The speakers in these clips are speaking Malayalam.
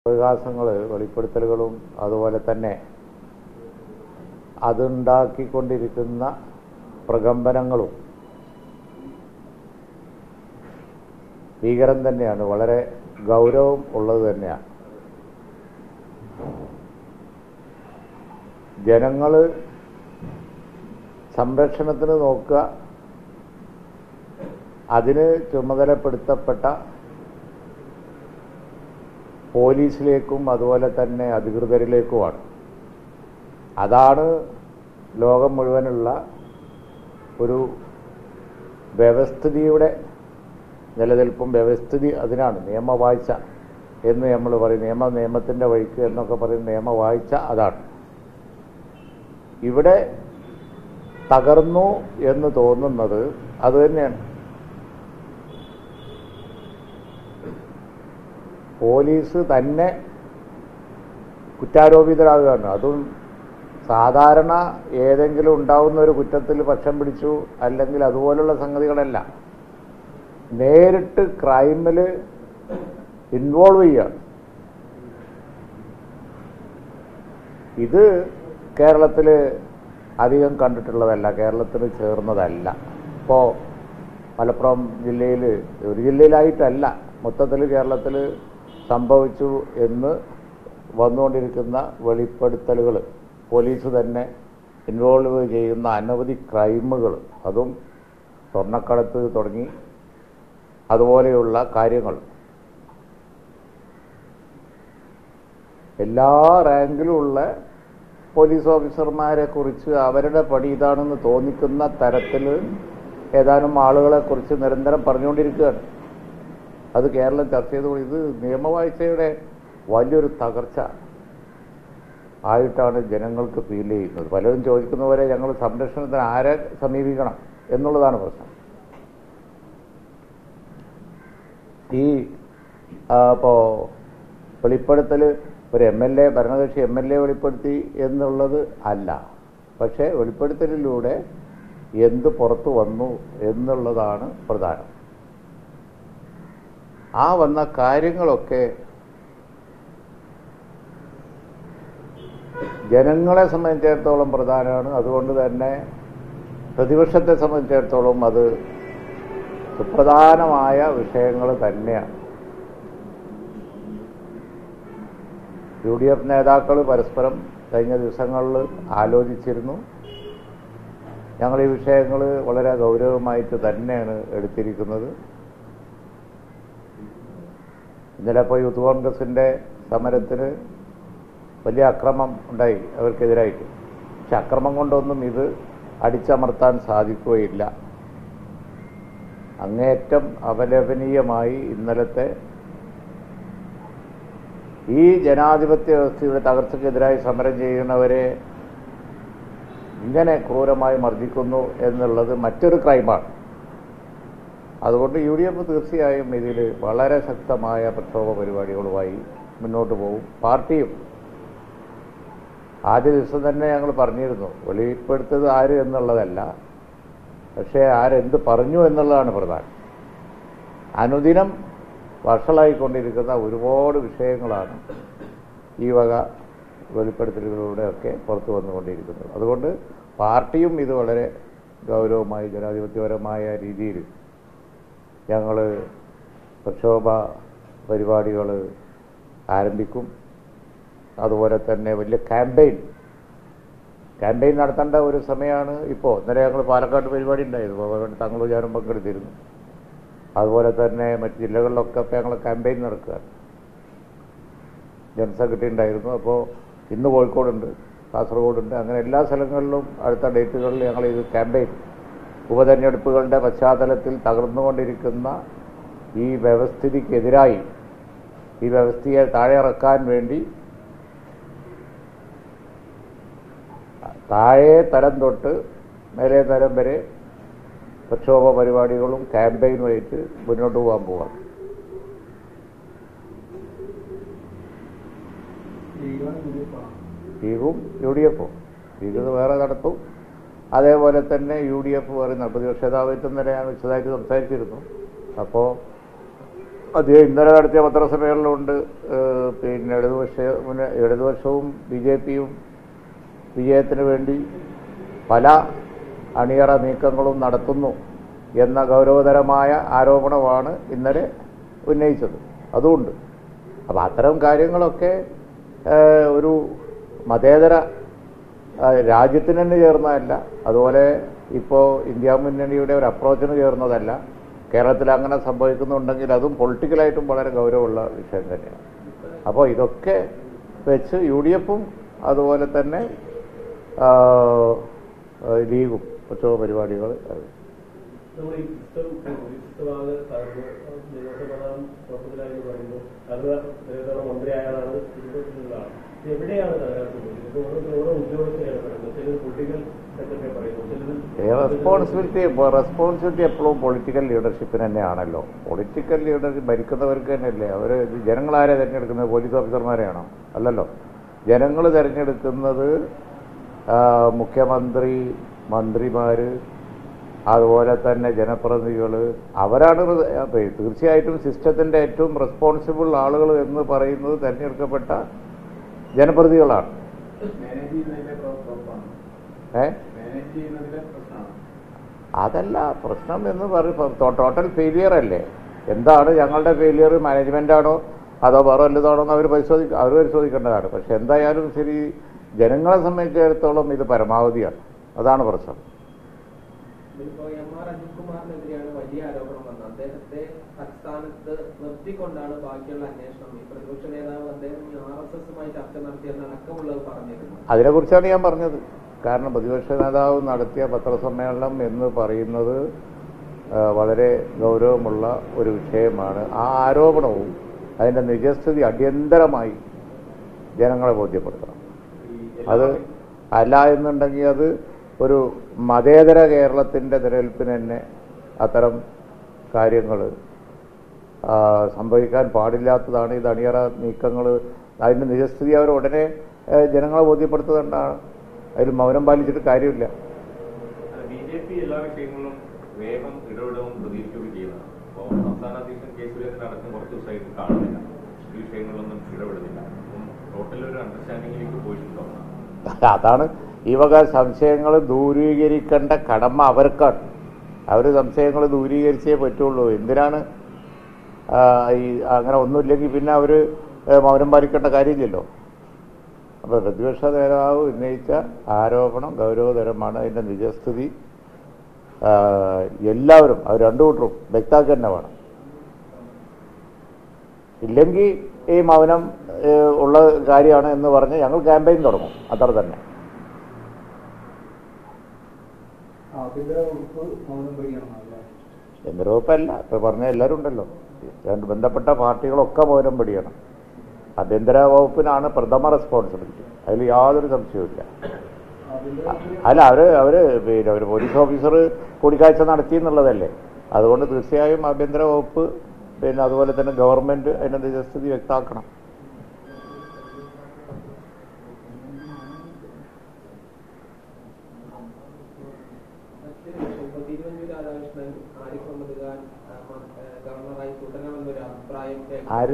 വികാസങ്ങൾ വെളിപ്പെടുത്തലുകളും അതുപോലെ തന്നെ അതുണ്ടാക്കിക്കൊണ്ടിരിക്കുന്ന പ്രകമ്പനങ്ങളും ഭീകരം തന്നെയാണ്, വളരെ ഗൗരവം ഉള്ളത് തന്നെയാണ്. ജനങ്ങൾ സംരക്ഷണത്തിന് നോക്കുക, അതിന് ചുമതലപ്പെടുത്തപ്പെട്ട പോലീസിലേക്കും അതുപോലെ തന്നെ അധികൃതരിലേക്കുമാണ്. അതാണ് ലോകം മുഴുവനുള്ള ഒരു വ്യവസ്ഥിതിയുടെ നിലനിൽപ്പും. വ്യവസ്ഥിതി അതിനാണ് നിയമവാഴ്ച എന്ന് നമ്മൾ പറയും. നിയമത്തിൻ്റെ വഴിക്ക് എന്നൊക്കെ പറയും. നിയമവാഴ്ച അതാണ്. ഇവിടെ തകർന്നു എന്ന് തോന്നുന്നത് അതുതന്നെയാണ്. പോലീസ് തന്നെ കുറ്റാരോപിതരാകുകയാണ്. അതും സാധാരണ ഏതെങ്കിലും ഉണ്ടാവുന്ന ഒരു കുറ്റത്തിൽ പക്ഷം പിടിച്ചു അല്ലെങ്കിൽ അതുപോലുള്ള സംഗതികളല്ല, നേരിട്ട് ക്രൈമിൽ ഇൻവോൾവ് ചെയ്യുകയാണ്. ഇത് കേരളത്തിൽ അധികം കണ്ടിട്ടുള്ളതല്ല, കേരളത്തിന് ചേർന്നതല്ല. ഇപ്പോൾ മലപ്പുറം ജില്ലയിൽ, ഒരു ജില്ലയിലായിട്ടല്ല, മൊത്തത്തിൽ കേരളത്തിൽ സംഭവിച്ചു എന്ന് വന്നുകൊണ്ടിരിക്കുന്ന വെളിപ്പെടുത്തലുകൾ, പോലീസ് തന്നെ ഇൻവോൾവ് ചെയ്യുന്ന അനവധി ക്രൈമുകൾ, അതും സ്വർണ്ണക്കടത്ത് തുടങ്ങി അതുപോലെയുള്ള കാര്യങ്ങൾ എല്ലാ റാങ്കിലുമുള്ള പോലീസ് ഓഫീസർമാരെ കുറിച്ച് അവരുടെ പടി ഇതാണെന്ന് തോന്നിക്കുന്ന തരത്തിൽ ഏതാനും ആളുകളെക്കുറിച്ച് നിരന്തരം പറഞ്ഞുകൊണ്ടിരിക്കുകയാണ്. അത് കേരളം ചർച്ച ചെയ്തുകൊണ്ട് ഇത് നിയമവാഴ്ചയുടെ വലിയൊരു തകർച്ച ആയിട്ടാണ് ജനങ്ങൾക്ക് ഫീൽ ചെയ്യുന്നത്. പലരും ചോദിക്കുന്ന പോലെ ഞങ്ങൾ സംരക്ഷണത്തിന് ആരെ സമീപിക്കണം എന്നുള്ളതാണ് പ്രശ്നം. ഈ ഇപ്പോൾ വെളിപ്പെടുത്തൽ ഒരു MLA, ഭരണകക്ഷി MLA വെളിപ്പെടുത്തി എന്നുള്ളത് അല്ല, പക്ഷേ വെളിപ്പെടുത്തലിലൂടെ എന്ത് പുറത്തു വന്നു എന്നുള്ളതാണ് പ്രധാനം. ആ വന്ന കാര്യങ്ങളൊക്കെ ജനങ്ങളെ സംബന്ധിച്ചിടത്തോളം പ്രധാനമാണ്. അതുകൊണ്ട് തന്നെ പ്രതിപക്ഷത്തെ സംബന്ധിച്ചിടത്തോളം അത് സുപ്രധാനമായ വിഷയങ്ങൾ തന്നെയാണ്. UDF നേതാക്കൾ പരസ്പരം കഴിഞ്ഞ ദിവസങ്ങളിൽ ആലോചിച്ചിരുന്നു. ഞങ്ങൾ ഈ വിഷയങ്ങൾ വളരെ ഗൗരവമായിട്ട് തന്നെയാണ് എടുത്തിരിക്കുന്നത്. ഇന്നലെ ഇപ്പോൾ യൂത്ത് കോൺഗ്രസിൻ്റെ സമരത്തിന് വലിയ അക്രമം ഉണ്ടായി അവർക്കെതിരായിട്ട്. പക്ഷെ അക്രമം കൊണ്ടൊന്നും ഇത് അടിച്ചമർത്താൻ സാധിക്കുകയില്ല. അങ്ങേയറ്റം അപലപനീയമായി ഇന്നലത്തെ ഈ ജനാധിപത്യ വ്യവസ്ഥയുടെ തകർച്ചയ്ക്കെതിരായി സമരം ചെയ്യുന്നവരെ ഇങ്ങനെ ക്രൂരമായി മർദ്ദിക്കുന്നു എന്നുള്ളത് മറ്റൊരു ക്രൈമാണ്. അതുകൊണ്ട് UDF തീർച്ചയായും ഇതിൽ വളരെ ശക്തമായ പ്രക്ഷോഭ പരിപാടികളുമായി മുന്നോട്ട് പോകും. പാർട്ടിയും ആദ്യ ദിവസം തന്നെ ഞങ്ങൾ പറഞ്ഞിരുന്നു, വെളിപ്പെടുത്തത് ആര് എന്നുള്ളതല്ല, പക്ഷേ ആരെന്ത് പറഞ്ഞു എന്നുള്ളതാണ് പ്രധാനം. അനുദിനം വഷളായിക്കൊണ്ടിരിക്കുന്ന ഒരുപാട് വിഷയങ്ങളാണ് ഈ വക വെളിപ്പെടുത്തലുകളിലൂടെയൊക്കെ പുറത്തു വന്നുകൊണ്ടിരിക്കുന്നത്. അതുകൊണ്ട് പാർട്ടിയും ഇത് വളരെ ഗൗരവമായി ജനാധിപത്യപരമായ രീതിയിൽ ഞങ്ങൾ പ്രക്ഷോഭ പരിപാടികൾ ആരംഭിക്കും. അതുപോലെ തന്നെ വലിയ ക്യാമ്പയിൻ നടത്തേണ്ട ഒരു സമയമാണ് ഇപ്പോൾ. ഇന്നലെ ഞങ്ങൾ പാലക്കാട് പരിപാടി ഉണ്ടായിരുന്നു, തങ്ങളും ഞാനും പങ്കെടുത്തിരുന്നു. അതുപോലെ തന്നെ മറ്റ് ജില്ലകളിലൊക്കെ ഇപ്പോൾ ഞങ്ങൾ ക്യാമ്പയിൻ നടക്കുകയാണ്. ജനറൽ സെക്രട്ടറി ഉണ്ടായിരുന്നു. അപ്പോൾ ഇന്ന് കോഴിക്കോടുണ്ട്, കാസർഗോഡുണ്ട്, അങ്ങനെ എല്ലാ സ്ഥലങ്ങളിലും അടുത്ത ഡേറ്റുകളിൽ ഞങ്ങൾ ഇത് ക്യാമ്പയിൻ, ഉപതെരഞ്ഞെടുപ്പുകളുടെ പശ്ചാത്തലത്തിൽ തകർന്നുകൊണ്ടിരിക്കുന്ന ഈ വ്യവസ്ഥിതിക്കെതിരായി, ഈ വ്യവസ്ഥയെ താഴെ ഇറക്കാൻ വേണ്ടി താഴെ തരം തൊട്ട് മേലെ തരം വരെ പ്രക്ഷോഭ പരിപാടികളും ക്യാമ്പയിനുമായിട്ട് മുന്നോട്ട് പോകാൻ പോവാണ്. ലീഗും UDF-ഉം ലീഗ് വേറെ നടത്തും. അതേപോലെ തന്നെ UDF പറയുന്ന പ്രതിപക്ഷ നേതാവിത്വം വരെ ഞാൻ വിശദമായിട്ട് സംസാരിച്ചിരുന്നു. അപ്പോൾ അദ്ദേഹം ഇന്നലെ നടത്തിയ പത്രസമ്മേളനമുണ്ട്. പിന്നെ ഇടതുപക്ഷവും BJPയും വിജയത്തിന് വേണ്ടി പല അണിയറ നീക്കങ്ങളും നടത്തുന്നു എന്ന ഗൗരവതരമായ ആരോപണമാണ് ഇന്നലെ ഉന്നയിച്ചത്. അതുകൊണ്ട് അപ്പോൾ അത്തരം കാര്യങ്ങളൊക്കെ ഒരു മതേതര രാജ്യത്തിന് തന്നെ ചേർന്നതല്ല. അതുപോലെ ഇപ്പോൾ ഇന്ത്യ മുന്നണിയുടെ ഒരു അപ്രോച്ചിന് ചേർന്നതല്ല. കേരളത്തിൽ അങ്ങനെ സംഭവിക്കുന്നുണ്ടെങ്കിൽ അതും പൊളിറ്റിക്കലായിട്ടും വളരെ ഗൗരവമുള്ള വിഷയം തന്നെയാണ്. അപ്പോൾ ഇതൊക്കെ വെച്ച് UDFും അതുപോലെ തന്നെ ലീഗും പ്രക്ഷോഭ പരിപാടികൾ റെസ്പോൺസിബിലിറ്റി എപ്പോഴും പൊളിറ്റിക്കൽ ലീഡർഷിപ്പിന് തന്നെയാണല്ലോ. പൊളിറ്റിക്കൽ ലീഡർഷിപ്പ് ഭരിക്കുന്നവർക്ക് തന്നെയല്ലേ. അവർ ജനങ്ങളാരെ തിരഞ്ഞെടുക്കുന്നത്? പോലീസ് ഓഫീസർമാരെയാണോ? അല്ലല്ലോ. ജനങ്ങൾ തിരഞ്ഞെടുക്കുന്നത് മുഖ്യമന്ത്രി, മന്ത്രിമാർ, അതുപോലെ തന്നെ ജനപ്രതിനിധികൾ. അവരാണ് തീർച്ചയായിട്ടും സിസ്റ്റത്തിൻ്റെ ഏറ്റവും റെസ്പോൺസിബിൾ ആളുകൾ എന്ന് പറയുന്നത് തിരഞ്ഞെടുക്കപ്പെട്ട ജനപ്രതിനിധികളാണ്. അതല്ല പ്രശ്നം എന്ന് പറയും. ടോട്ടൽ ഫെയിലിയർ അല്ലേ? എന്താണ് ഞങ്ങളുടെ ഫെയിലിയർ? മാനേജ്മെൻറ്റാണോ അതോ വേറെ വല്ലതാണോ എന്ന് അവർ പരിശോധിക്കേണ്ടതാണ്. പക്ഷെ എന്തായാലും ശരി, ജനങ്ങളെ സംബന്ധിച്ചിടത്തോളം ഇത് പരമാവധിയാണ്. അതാണ് പ്രശ്നം. അജിത്കുമാറിനെതിരെയാണ് വലിയ ആരോപണം വന്നത്. അദ്ദേഹത്തെ തൽസ്ഥാനത്ത് നിർത്തിക്കൊണ്ടാണ് ബാക്കിയുള്ള അന്വേഷണം. ഈ പ്രതിപക്ഷ നേതാവ് അദ്ദേഹം RSSുമായി ചർച്ച നടത്തിയെന്നടക്കമുള്ളത് പറഞ്ഞിരുന്നു. അതിനെക്കുറിച്ചാണ് ഞാൻ പറഞ്ഞത്. കാരണം പ്രതിപക്ഷ നേതാവ് നടത്തിയ പത്രസമ്മേളനം എന്ന് പറയുന്നത് വളരെ ഗൗരവമുള്ള ഒരു വിഷയമാണ്. ആ ആരോപണവും അതിൻ്റെ നിജസ്ഥിതി അടിയന്തരമായി ജനങ്ങളെ ബോധ്യപ്പെടുത്തണം. അത് അല്ല എന്നുണ്ടെങ്കിൽ അത് ഒരു മതേതര കേരളത്തിൻ്റെ നിലനിൽപ്പിന് തന്നെ അത്തരം കാര്യങ്ങൾ സംഭവിക്കാൻ പാടില്ലാത്തതാണ്. ഇത് അണിയറ നീക്കങ്ങൾ. അതിൻ്റെ നിജസ്ഥിതി അവർ ഉടനെ ജനങ്ങളെ ബോധ്യപ്പെടുത്തുന്നതാണ്. അതിൽ മൗനം പാലിച്ചിട്ട് കാര്യമില്ല. BJP എല്ലാ വിഷയങ്ങളിലും വേഗം ഇടപെടവും പ്രതീക്ഷിക്കുകയും ചെയ്യുന്നതാണ്. അപ്പോൾ സംസ്ഥാന അധ്യക്ഷൻ K. സുരേന്ദ്രൻ അടക്കം കുറച്ച് ദിവസമായിട്ട് കാണുന്നില്ല, ഈ വിഷയങ്ങളിലൊന്നും ഇടപെടുന്നില്ല. അപ്പം ടോട്ടൽ ഒരു അണ്ടർസ്റ്റാൻഡിങ്ങിലേക്ക് പോയിട്ടുണ്ടോ? അതാണ് ഈ വക സംശയങ്ങൾ ദൂരീകരിക്കേണ്ട കടമ അവർക്കാണ്. അവർ സംശയങ്ങൾ ദൂരീകരിച്ചേ പറ്റുള്ളൂ. എന്തിനാണ് ഈ അങ്ങനെ ഒന്നുമില്ലെങ്കിൽ പിന്നെ അവർ മൗനം പാലിക്കേണ്ട കാര്യമില്ലല്ലോ. അപ്പോൾ പ്രതിപക്ഷ നേതാവ് ഉന്നയിച്ച ആരോപണം ഗൗരവതരമാണ്. അതിൻ്റെ നിജസ്ഥിതി എല്ലാവരും അവർ രണ്ടു കൂട്ടരും വ്യക്തമാക്കുക തന്നെ വേണം. ഇല്ലെങ്കിൽ ഈ മൗനം ഉള്ള കാര്യമാണ് എന്ന് പറഞ്ഞ് ഞങ്ങൾ ക്യാമ്പയിൻ തുടങ്ങും. അത്ര തന്നെ. കേന്ദ്ര വകുപ്പല്ല, ഇപ്പോൾ പറഞ്ഞ എല്ലാവരും ഉണ്ടല്ലോ. ബന്ധപ്പെട്ട പാർട്ടികളൊക്കെ മൗനം പിടിക്കണം. ആഭ്യന്തര വകുപ്പിനാണ് പ്രഥമ റെസ്പോൺസിബിലിറ്റി. അതിൽ യാതൊരു സംശയവുമില്ല. അല്ല അവർ പിന്നെ ഒരു പോലീസ് ഓഫീസർ കൂടിക്കാഴ്ച നടത്തി എന്നുള്ളതല്ലേ. അതുകൊണ്ട് തീർച്ചയായും ആഭ്യന്തര വകുപ്പ് പിന്നെ അതുപോലെ തന്നെ ഗവൺമെൻറ് അതിൻ്റെ നിജസ്ഥിതി വ്യക്തമാക്കണം. ആര്?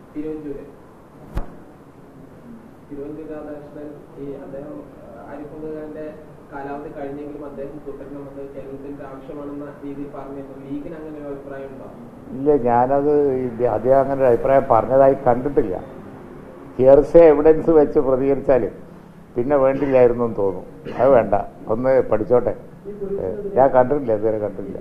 തിരുവഞ്ചൂർ രാധാകൃഷ്ണൻ അദ്ദേഹം ആരിഫ് മുഹമ്മദ് ഖാന്റെ കാലാവധി കഴിഞ്ഞെങ്കിലും അദ്ദേഹം തുടരണമെന്ന് കേരളത്തിന്റെ ആവശ്യമാണെന്ന രീതിയിൽ പറഞ്ഞിരുന്നു. ലീഗിന് അങ്ങനെ ഒരു അഭിപ്രായം ഉണ്ടോ? ഇല്ല, ഞാനത് അദ്ദേഹം അങ്ങനെ ഒരു അഭിപ്രായം പറഞ്ഞതായി കണ്ടിട്ടില്ല. ഹിയർസേ എവിഡൻസ് വെച്ച് പ്രതികരിച്ചാൽ പിന്നെ വേണ്ടില്ലായിരുന്നു എന്ന് തോന്നും. അത് വേണ്ട, ഒന്ന് പഠിച്ചോട്ടെ. ഞാൻ കണ്ടിട്ടില്ല, ഇതുവരെ കണ്ടിട്ടില്ല.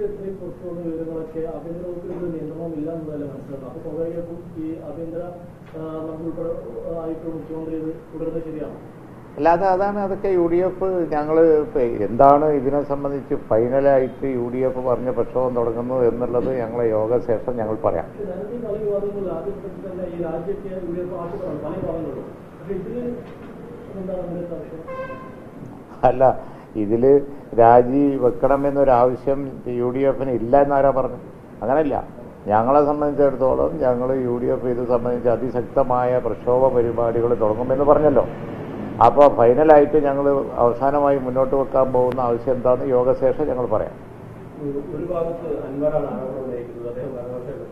അല്ലാതെ അതാണ് അതൊക്കെ UDF ഞങ്ങൾ എന്താണ് ഇതിനെ സംബന്ധിച്ച് ഫൈനലായിട്ട് UDF പറഞ്ഞ പ്രക്ഷോഭം തുടങ്ങുന്നു എന്നുള്ളത് ഞങ്ങളെ യോഗശേഷം ഞങ്ങൾ പറയാം. അല്ല, ഇതിൽ രാജി വെക്കണമെന്നൊരാവശ്യം UDFന് ഇല്ല എന്നാരാ പറഞ്ഞു? അങ്ങനെയല്ല. ഞങ്ങളെ സംബന്ധിച്ചിടത്തോളം ഞങ്ങൾ UDF ഇത് സംബന്ധിച്ച് അതിശക്തമായ പ്രക്ഷോഭ പരിപാടികൾ തുടങ്ങുമെന്ന് പറഞ്ഞല്ലോ. അപ്പോൾ ഫൈനലായിട്ട് ഞങ്ങൾ അവസാനമായി മുന്നോട്ട് വെക്കാൻ പോകുന്ന ആവശ്യം എന്താണെന്ന് യോഗശേഷം ഞങ്ങൾ പറയാം. ഒരു ഭാഗത്ത് അൻവറാണ് ആരോപണം ഉന്നയിക്കുന്നത്. അദ്ദേഹം ഭരണപക്ഷത്തെയാണ്.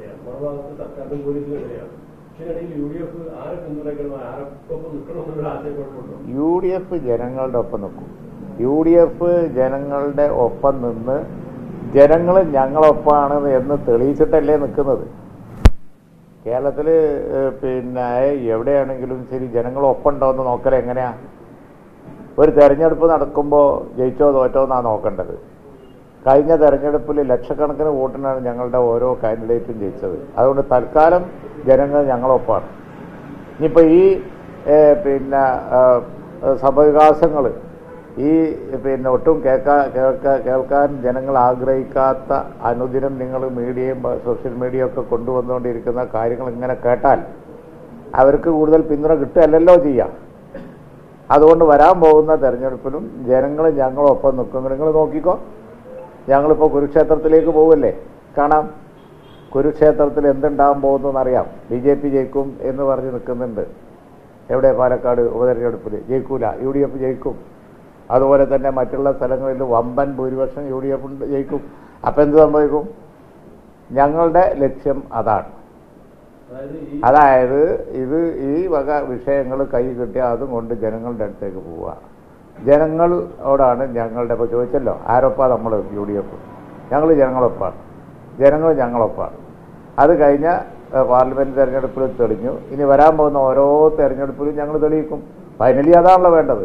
ഭാഗത്ത് സർക്കാരിനും പോലീസിനും എതിരെയാണ്. പക്ഷേ UDF ആരെ പിന്തുണയ്ക്കണം, ആരൊപ്പം നിൽക്കണമെന്നുള്ള ആശയക്കുഴപ്പമുണ്ടോ? UDF ജനങ്ങളുടെ ഒപ്പം നിൽക്കും. UDF ജനങ്ങളുടെ ഒപ്പം നിന്ന് ജനങ്ങൾ ഞങ്ങളൊപ്പമാണ് എന്ന് തെളിയിച്ചിട്ടല്ലേ നിൽക്കുന്നത്. കേരളത്തിൽ പിന്നെ എവിടെയാണെങ്കിലും ശരി ജനങ്ങളൊപ്പം ഉണ്ടോ എന്ന് നോക്കൽ എങ്ങനെയാ? ഒരു തെരഞ്ഞെടുപ്പ് നടക്കുമ്പോൾ ജയിച്ചോ തോറ്റോ എന്നാണ് നോക്കേണ്ടത്. കഴിഞ്ഞ തെരഞ്ഞെടുപ്പിൽ ലക്ഷക്കണക്കിന് വോട്ടിനാണ് ഞങ്ങളുടെ ഓരോ കാൻഡിഡേറ്റും ജയിച്ചത്. അതുകൊണ്ട് തൽക്കാലം ജനങ്ങൾ ഞങ്ങളൊപ്പമാണ്. ഇനിയിപ്പോൾ ഈ പിന്നെ സംഭവവികാസങ്ങൾ പിന്നെ ഒട്ടും കേൾക്കാൻ ജനങ്ങൾ ആഗ്രഹിക്കാത്ത അനുദിനം നിങ്ങൾ മീഡിയയും സോഷ്യൽ മീഡിയ ഒക്കെ കൊണ്ടുവന്നുകൊണ്ടിരിക്കുന്ന കാര്യങ്ങൾ ഇങ്ങനെ കേട്ടാൽ അവർക്ക് കൂടുതൽ പിന്തുണ കിട്ടുകയല്ലല്ലോ ചെയ്യാം. അതുകൊണ്ട് വരാൻ പോകുന്ന തെരഞ്ഞെടുപ്പിലും ജനങ്ങൾ ഞങ്ങളൊപ്പം നിൽക്കും. നിങ്ങൾ നോക്കിക്കോ, ഞങ്ങളിപ്പോൾ കുരുക്ഷേത്രത്തിലേക്ക് പോവല്ലേ, കാണാം. കുരുക്ഷേത്രത്തിൽ എന്തുണ്ടാകാൻ പോകുന്നതെന്നറിയാം. BJP ജയിക്കും എന്ന് പറഞ്ഞ് നിൽക്കുന്നുണ്ട്. എവിടെ? പാലക്കാട് ഉപതെരഞ്ഞെടുപ്പിൽ ജയിക്കൂല, UDF ജയിക്കും. അതുപോലെ തന്നെ മറ്റുള്ള സ്ഥലങ്ങളിൽ വമ്പൻ ഭൂരിപക്ഷം UDF ജയിക്കും. അപ്പം എന്ത് സംഭവിക്കും? ഞങ്ങളുടെ ലക്ഷ്യം അതാണ്. അതായത് ഈ വക വിഷയങ്ങൾ കൈ കിട്ടിയാൽ അതും കൊണ്ട് ജനങ്ങളുടെ അടുത്തേക്ക് പോവുക. ജനങ്ങളോടാണ് ഞങ്ങളുടെ, ഇപ്പോൾ ചോദിച്ചല്ലോ ആരൊപ്പാ നമ്മൾ UDF, ഞങ്ങൾ ജനങ്ങളൊപ്പാണ്, ജനങ്ങൾ ഞങ്ങളൊപ്പാണ്. അത് കഴിഞ്ഞ പാർലമെൻറ്റ് തെരഞ്ഞെടുപ്പിൽ തെളിഞ്ഞു. ഇനി വരാൻ പോകുന്ന ഓരോ തെരഞ്ഞെടുപ്പിലും ഞങ്ങൾ തെളിയിക്കും. ഫൈനലി അതാണല്ലോ വേണ്ടത്.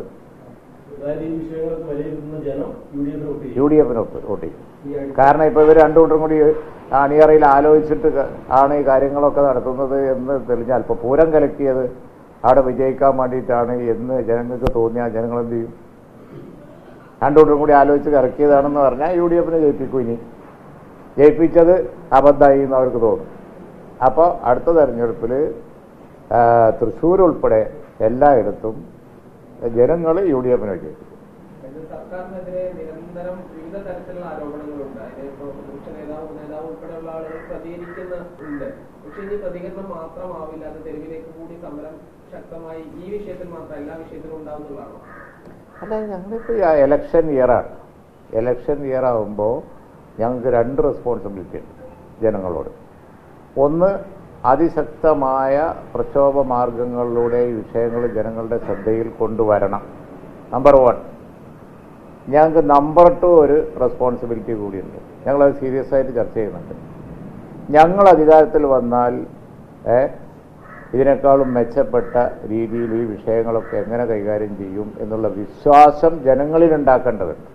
UDF വോട്ട് ചെയ്യും. കാരണം ഇപ്പോൾ ഇവർ രണ്ടുകൂട്ടരും കൂടി അണിയറയിൽ ആലോചിച്ചിട്ട് ആണ് ഈ കാര്യങ്ങളൊക്കെ നടത്തുന്നത് എന്ന് തെളിഞ്ഞാൽ, ഇപ്പോൾ പൂരം കലക്കിയത് അവിടെ വിജയിക്കാൻ വേണ്ടിയിട്ടാണ് എന്ന് ജനങ്ങൾക്ക് തോന്നിയാൽ ജനങ്ങൾ എന്ത് ചെയ്യും? രണ്ടുകൂട്ടരും കൂടി ആലോചിച്ച് കറക്കിയതാണെന്ന് പറഞ്ഞാൽ UDF ജയിപ്പിക്കും. ഇനി ജയിപ്പിച്ചത് അബദ്ധമായി എന്ന് അവർക്ക് തോന്നും. അപ്പോൾ അടുത്ത തെരഞ്ഞെടുപ്പിൽ തൃശ്ശൂർ ഉൾപ്പെടെ എല്ലായിടത്തും ജനങ്ങൾ UDF ജയിക്കും. സർക്കാരിനെതിരെ നിരന്തരം വിവിധ തരത്തിലുള്ള ആരോപണങ്ങളുണ്ട്. അതിനിപ്പോൾ പ്രതിപക്ഷ നേതാവ് ഉൾപ്പെടെയുള്ള ആളുകൾ പ്രതികരിക്കുന്നുണ്ട്. പക്ഷെ ഇനി പ്രതികരണം മാത്രമാവില്ല, അത് തെരുവിലേക്ക് കൂടി സമരം ശക്തമായി ഈ വിഷയത്തിൽ മാത്രം എല്ലാ വിഷയത്തിലും ഉണ്ടാവുന്നതാണോ? അല്ല, ഞങ്ങളിപ്പോൾ എലക്ഷൻ ഇയറാണ്. എലക്ഷൻ ഇയർ ആകുമ്പോൾ ഞങ്ങൾക്ക് രണ്ട് റെസ്പോൺസിബിലിറ്റി ഉണ്ട് ജനങ്ങളോട്. ഒന്ന്, അതിശക്തമായ പ്രക്ഷോഭ മാർഗങ്ങളിലൂടെ ഈ വിഷയങ്ങൾ ജനങ്ങളുടെ ശ്രദ്ധയിൽ കൊണ്ടുവരണം. നമ്പർ 1. ഞങ്ങൾക്ക് നമ്പർ 2 ഒരു റെസ്പോൺസിബിലിറ്റി കൂടിയുണ്ട്. ഞങ്ങളത് സീരിയസ് ആയിട്ട് ചർച്ച ചെയ്യുന്നുണ്ട്. ഞങ്ങൾ അധികാരത്തിൽ വന്നാൽ ഇതിനേക്കാളും മെച്ചപ്പെട്ട രീതിയിൽ ഈ വിഷയങ്ങളൊക്കെ എങ്ങനെ കൈകാര്യം ചെയ്യും എന്നുള്ള വിശ്വാസം ജനങ്ങളിൽ ഉണ്ടാക്കേണ്ടതുണ്ട്.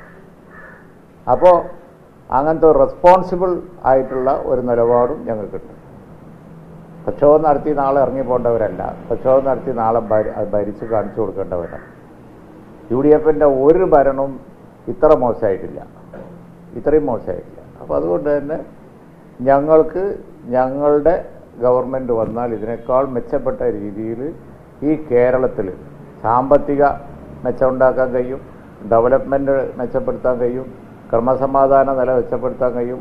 അപ്പോൾ അങ്ങനത്തെ റെസ്പോൺസിബിൾ ആയിട്ടുള്ള ഒരു നിലപാടും ഞങ്ങൾക്കുണ്ട്. പ്രക്ഷോഭം നടത്തി നാളെ ഇറങ്ങിപ്പോണ്ടവരല്ല, പ്രക്ഷോഭം നടത്തി നാളെ ഭരിച്ച് കാണിച്ചു കൊടുക്കേണ്ടവരാണ്. UDFൻ്റെ ഒരു ഭരണവും ഇത്ര മോശമായിട്ടില്ല, ഇത്രയും മോശമായിട്ടില്ല. അപ്പോൾ അതുകൊണ്ട് തന്നെ ഞങ്ങൾക്ക് ഞങ്ങളുടെ ഗവൺമെൻറ് വന്നാൽ ഇതിനേക്കാൾ മെച്ചപ്പെട്ട രീതിയിൽ ഈ കേരളത്തിൽ സാമ്പത്തിക മെച്ചമുണ്ടാക്കാൻ കഴിയും, ഡെവലപ്മെൻറ്റ് മെച്ചപ്പെടുത്താൻ കഴിയും, ക്രമസമാധാന നില മെച്ചപ്പെടുത്താൻ കഴിയും.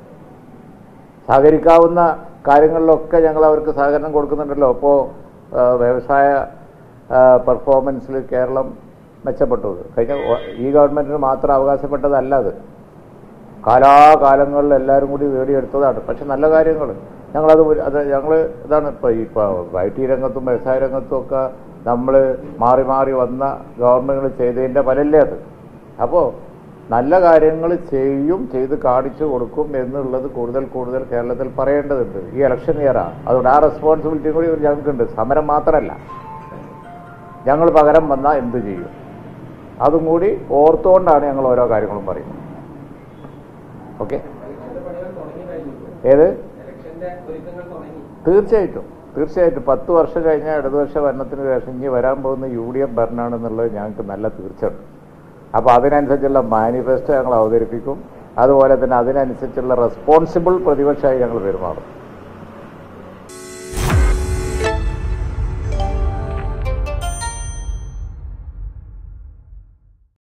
സഹകരിക്കാവുന്ന കാര്യങ്ങളിലൊക്കെ ഞങ്ങൾ അവർക്ക് സഹകരണം കൊടുക്കുന്നുണ്ടല്ലോ. ഇപ്പോൾ വ്യവസായ പെർഫോമൻസിൽ കേരളം മെച്ചപ്പെട്ടു. കഴിഞ്ഞ ഈ ഗവൺമെൻറ്റിന് മാത്രം അവകാശപ്പെട്ടതല്ല, അത് കാലാകാലങ്ങളിൽ എല്ലാവരും കൂടി നേടിയെടുത്തതാണ്. പക്ഷെ നല്ല കാര്യങ്ങൾ ഞങ്ങൾ ഇതാണ് ഇപ്പോൾ IT രംഗത്തും വ്യവസായ രംഗത്തും ഒക്കെ നമ്മൾ മാറി മാറി വന്ന ഗവൺമെൻറ്റുകൾ ചെയ്തതിൻ്റെ ഫലമല്ലേ അത്. അപ്പോൾ നല്ല കാര്യങ്ങൾ ചെയ്ത് കാണിച്ചു കൊടുക്കും എന്നുള്ളത് കൂടുതൽ കേരളത്തിൽ പറയേണ്ടതുണ്ട്. ഈ ഇലക്ഷൻ ഇയറാണ്, അതുകൊണ്ട് ആ റെസ്പോൺസിബിലിറ്റി കൂടി ഞങ്ങൾക്കുണ്ട്. സമരം മാത്രമല്ല, ഞങ്ങൾ പകരം വന്നാൽ എന്ത് ചെയ്യും അതും കൂടി ഓർത്തുകൊണ്ടാണ് ഞങ്ങൾ ഓരോ കാര്യങ്ങളും പറയുന്നത്. ഓക്കെ, ഏത്? തീർച്ചയായിട്ടും 10 വർഷം കഴിഞ്ഞ ഇടതുപക്ഷ ഭരണത്തിന് ശേഷം ഇനി വരാൻ പോകുന്ന UDF ഭരണമാണെന്നുള്ളത് ഞങ്ങൾക്ക് നല്ല തീർച്ചയുണ്ട്. അപ്പോൾ അതിനനുസരിച്ചുള്ള മാനിഫെസ്റ്റോ ഞങ്ങൾ അവതരിപ്പിക്കും. അതുപോലെ തന്നെ അതിനനുസരിച്ചുള്ള റെസ്പോൺസിബിൾ പ്രതിപക്ഷമായി ഞങ്ങൾ പെരുമാറും.